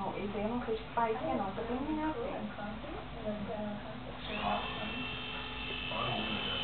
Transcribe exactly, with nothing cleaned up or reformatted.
Não, esse aí eu não sei de que país que é não, só tem um assim. Olha.